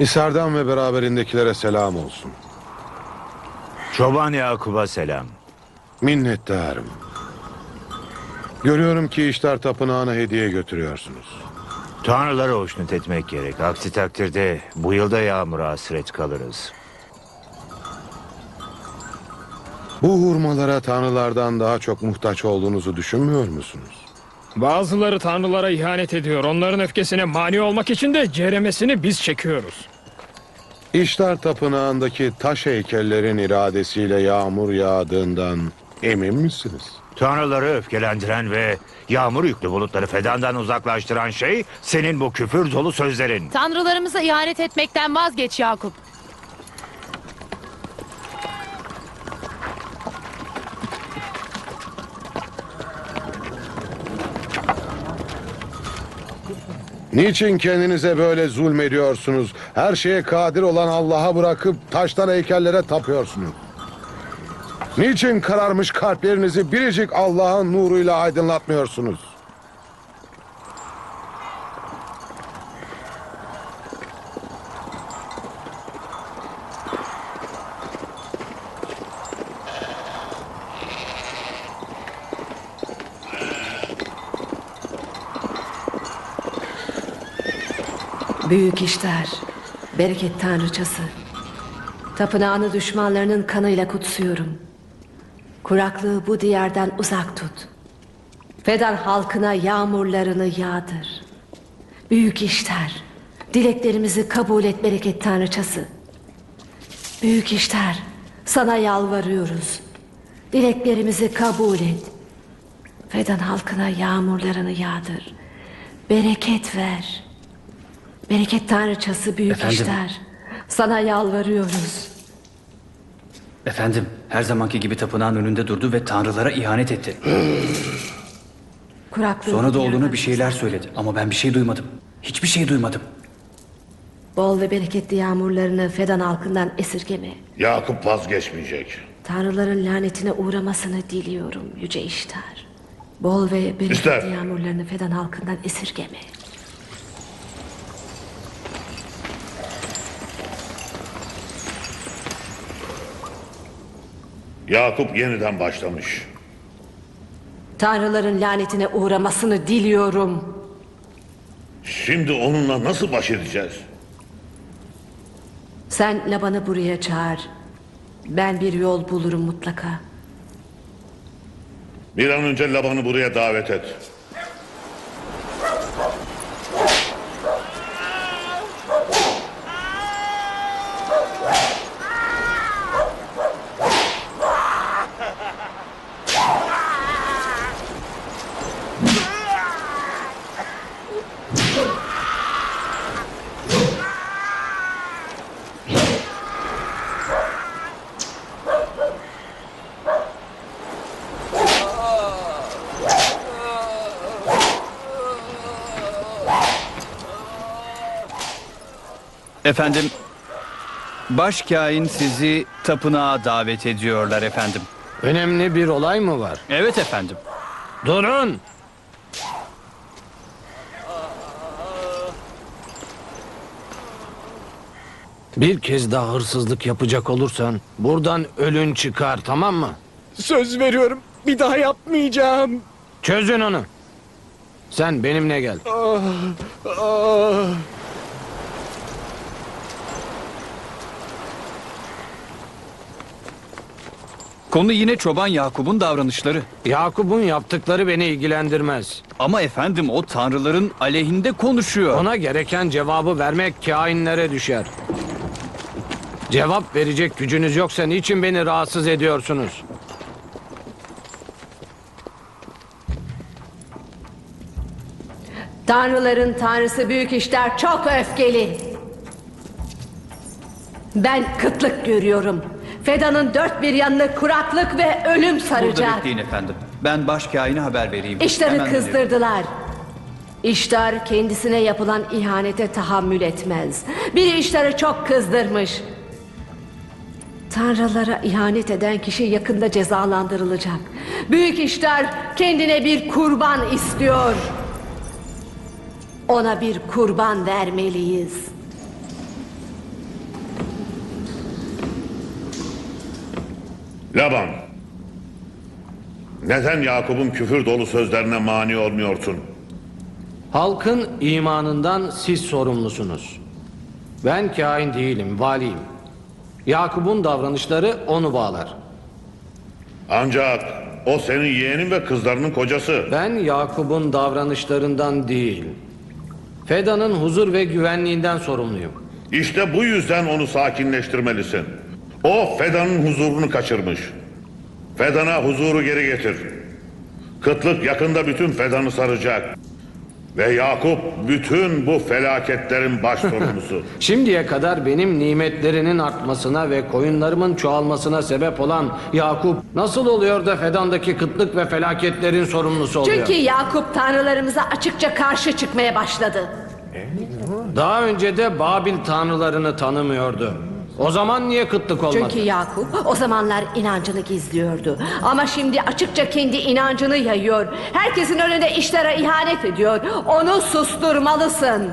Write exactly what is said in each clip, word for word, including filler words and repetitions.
İsar'dan ve beraberindekilere selam olsun. Çoban Yakup'a selam. Minnettarım. Görüyorum ki İştar Tapınağı'na hediye götürüyorsunuz. Tanrıları hoşnut etmek gerek. Aksi takdirde bu yılda yağmura hasret kalırız. Bu hurmalara tanrılardan daha çok muhtaç olduğunuzu düşünmüyor musunuz? Bazıları tanrılara ihanet ediyor. Onların öfkesine mani olmak için de ceremesini biz çekiyoruz. İştar Tapınağı'ndaki taş heykellerin iradesiyle yağmur yağdığından emin misiniz? Tanrıları öfkelendiren ve yağmur yüklü bulutları Fedan'dan uzaklaştıran şey senin bu küfür dolu sözlerin. Tanrılarımıza ihanet etmekten vazgeç Yakup. Niçin kendinize böyle zulmediyorsunuz? Her şeye kadir olan Allah'a bırakıp taştan heykellere tapıyorsunuz. Niçin kararmış kalplerinizi biricik Allah'ın nuruyla aydınlatmıyorsunuz? Büyük işler, bereket tanrıçası. Tapınağını düşmanlarının kanıyla kutsuyorum. Kuraklığı bu diyardan uzak tut. Fedan halkına yağmurlarını yağdır. Büyük işler, dileklerimizi kabul et bereket tanrıçası. Büyük işler, sana yalvarıyoruz. Dileklerimizi kabul et. Fedan halkına yağmurlarını yağdır. Bereket ver. Bereket tanrıçası büyük Efendim? işler. Sana yalvarıyoruz. Efendim, her zamanki gibi tapınağın önünde durdu ve tanrılara ihanet etti. Kuraklığı Sonra da dünyadan oğluna bir şeyler uzak. söyledi ama ben bir şey duymadım. Hiçbir şey duymadım. Bol ve bereketli yağmurlarını Fedan halkından esirgeme. Yakup vazgeçmeyecek. Tanrıların lanetine uğramasını diliyorum yüce iştar. Bol ve bereketli İster. yağmurlarını Fedan halkından esirgeme. Yakup yeniden başlamış. Tanrıların lanetine uğramasını diliyorum. Şimdi onunla nasıl baş edeceğiz? Sen Laban'ı buraya çağır. Ben bir yol bulurum mutlaka. Bir an önce Laban'ı buraya davet et. Efendim, başkâhin sizi tapınağa davet ediyorlar efendim. Önemli bir olay mı var? Evet efendim. Durun! Bir kez daha hırsızlık yapacak olursan buradan ölün çıkar, tamam mı? Söz veriyorum. Bir daha yapmayacağım. Çözün onu. Sen benimle gel. Ah, ah. Konu yine çoban Yakup'un davranışları. Yakup'un yaptıkları beni ilgilendirmez. Ama efendim o tanrıların aleyhinde konuşuyor. Ona gereken cevabı vermek kainlere düşer. Cevap verecek gücünüz yoksa niçin beni rahatsız ediyorsunuz? Tanrıların tanrısı büyük işler çok öfkeli. Ben kıtlık görüyorum. Fedan'ın dört bir yanını kuraklık ve ölüm Burada saracak. bekleyin efendim. Ben başkâhine haber vereyim. İştarı Hemen dönüyorum. kızdırdılar. İştar kendisine yapılan ihanete tahammül etmez. Biri İştar'ı çok kızdırmış. Tanrılara ihanet eden kişi yakında cezalandırılacak. Büyük İştar kendine bir kurban istiyor. Ona bir kurban vermeliyiz. Laban, neden Yakup'un küfür dolu sözlerine mani olmuyorsun? Halkın imanından siz sorumlusunuz. Ben kain değilim, valiyim. Yakup'un davranışları onu bağlar. Ancak o senin yeğenin ve kızlarının kocası. Ben Yakup'un davranışlarından değil, Feda'nın huzur ve güvenliğinden sorumluyum. İşte bu yüzden onu sakinleştirmelisin. O Feda'nın huzurunu kaçırmış. Feda'na huzuru geri getir. Kıtlık yakında bütün Feda'nı saracak. Ve Yakup bütün bu felaketlerin baş sorumlusu. Şimdiye kadar benim nimetlerinin artmasına ve koyunlarımın çoğalmasına sebep olan Yakup nasıl oluyor da Fedan'daki kıtlık ve felaketlerin sorumlusu oluyor? Çünkü Yakup tanrılarımıza açıkça karşı çıkmaya başladı. Daha önce de Babil tanrılarını tanımıyordu. O zaman niye kıtlık olmadı? Çünkü Yakup o zamanlar inancını gizliyordu. Ama şimdi açıkça kendi inancını yayıyor. Herkesin önünde işlere ihanet ediyor. Onu susturmalısın.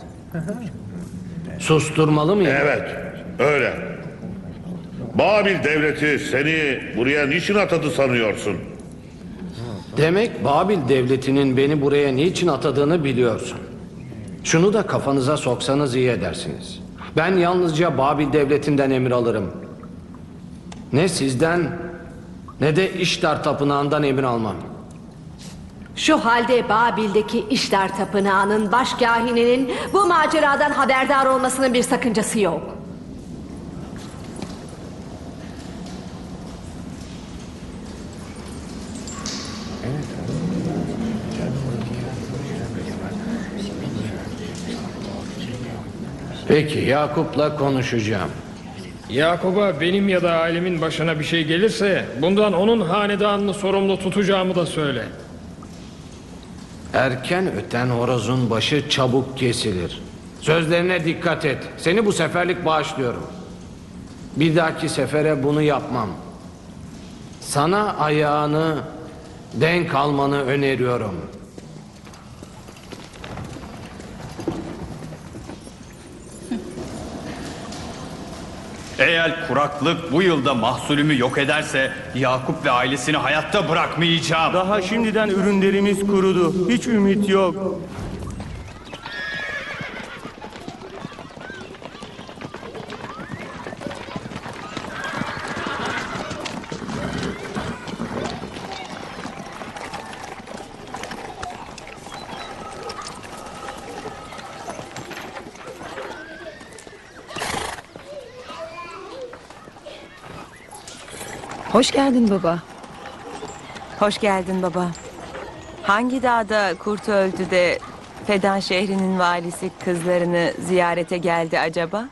Susturmalı mıyım? Evet, öyle. Babil devleti seni buraya niçin atadı sanıyorsun? Demek Babil devletinin beni buraya niçin atadığını biliyorsun. Şunu da kafanıza soksanız iyi edersiniz. Ben yalnızca Babil devletinden emir alırım. Ne sizden ne de İştar tapınağından emir almam. Şu halde Babil'deki İştar tapınağının başkâhininin bu maceradan haberdar olmasının bir sakıncası yok. Peki Yakup'la konuşacağım. Yakup'a benim ya da ailemin başına bir şey gelirse bundan onun hanedanını sorumlu tutacağımı da söyle. Erken öten horozun başı çabuk kesilir. Sözlerine dikkat et. Seni bu seferlik bağışlıyorum. Bir dahaki sefere bunu yapmam. Sana ayağını denk almanı öneriyorum. Eğer kuraklık bu yılda mahsulümü yok ederse Yakup ve ailesini hayatta bırakmayacağım. Daha şimdiden ürünlerimiz kurudu. Hiç ümit yok. Hoş geldin baba. Hoş geldin baba. Hangi dağda kurt öldü de Fedan şehrinin valisi kızlarını ziyarete geldi acaba?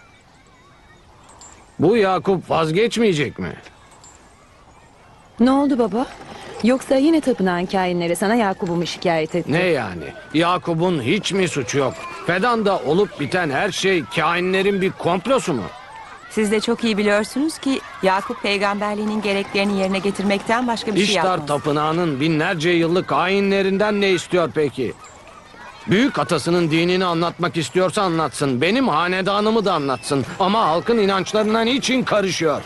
Bu Yakup vazgeçmeyecek mi? Ne oldu baba? Yoksa yine tapınağın kainleri sana Yakup'u mu şikayet etti? Ne yani? Yakup'un hiç mi suçu yok? Fedan'da olup biten her şey kainlerin bir komplosu mu? Siz de çok iyi biliyorsunuz ki Yakup peygamberliğinin gereklerini yerine getirmekten başka bir şey İştar yapmaz. tapınağının binlerce yıllık hainlerinden ne istiyor peki? Büyük atasının dinini anlatmak istiyorsa anlatsın. Benim hanedanımı da anlatsın. Ama halkın inançlarına niçin karışıyor?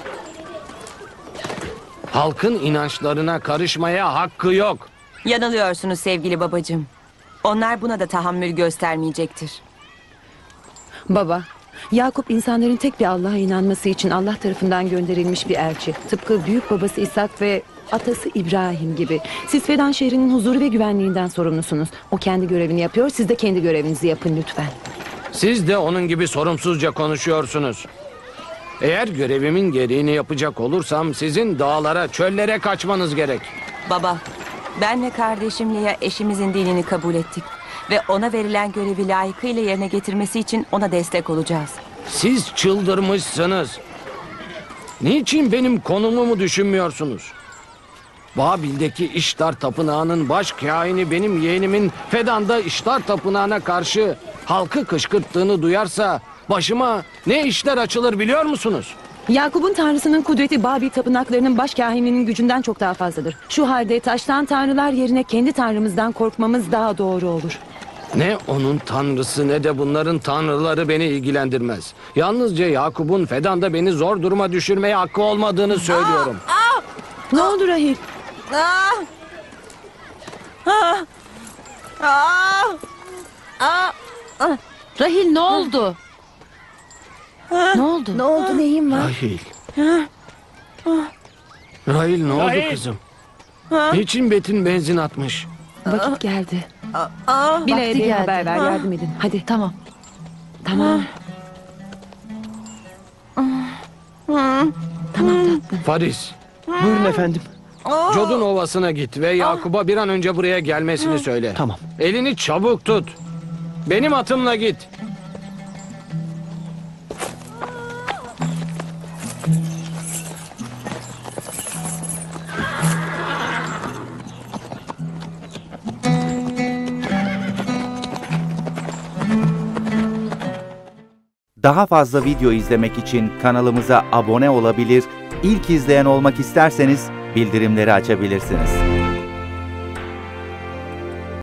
Halkın inançlarına karışmaya hakkı yok. Yanılıyorsunuz sevgili babacığım. Onlar buna da tahammül göstermeyecektir. Baba, Yakup insanların tek bir Allah'a inanması için Allah tarafından gönderilmiş bir elçi. Tıpkı büyük babası İshak ve atası İbrahim gibi. Siz Fedan şehrinin huzuru ve güvenliğinden sorumlusunuz. O kendi görevini yapıyor, siz de kendi görevinizi yapın lütfen. Siz de onun gibi sorumsuzca konuşuyorsunuz. Eğer görevimin gereğini yapacak olursam sizin dağlara, çöllere kaçmanız gerek. Baba, ben ve kardeşim Leah eşimizin dinini kabul ettik. Ve ona verilen görevi layıkıyla yerine getirmesi için ona destek olacağız. Siz çıldırmışsınız. Niçin benim konumumu düşünmüyorsunuz? Babil'deki İştar tapınağının baş kaini benim yeğenimin Fedan'da İştar tapınağına karşı halkı kışkırttığını duyarsa başıma ne işler açılır biliyor musunuz? Yakup'un tanrısının kudreti Babil tapınaklarının baş kahininin gücünden çok daha fazladır. Şu halde taştan tanrılar yerine kendi tanrımızdan korkmamız daha doğru olur. Ne onun tanrısı ne de bunların tanrıları beni ilgilendirmez. Yalnızca Yakup'un Fedan'da beni zor duruma düşürmeye hakkı olmadığını söylüyorum. Aa, Ne oldu Rahil? Ah! Ah! Ah! Ah! Ah! Rahil ne oldu? Ne oldu? Ne oldu, neyin var? Rahil. Rahil ne oldu Rahil! kızım? Niçin Betin benzin atmış? Vakit geldi. Ah! Bile'ye Vakti bir geldi. haber ver, yardım edin. Hadi. Tamam. Tamam. Tamam tatlım. Faris, Buyurun efendim. Cod'un ovasına git ve Yakup'a bir an önce buraya gelmesini söyle. Tamam. Elini çabuk tut. Benim atımla git. Daha fazla video izlemek için kanalımıza abone olabilir, ilk izleyen olmak isterseniz bildirimleri açabilirsiniz.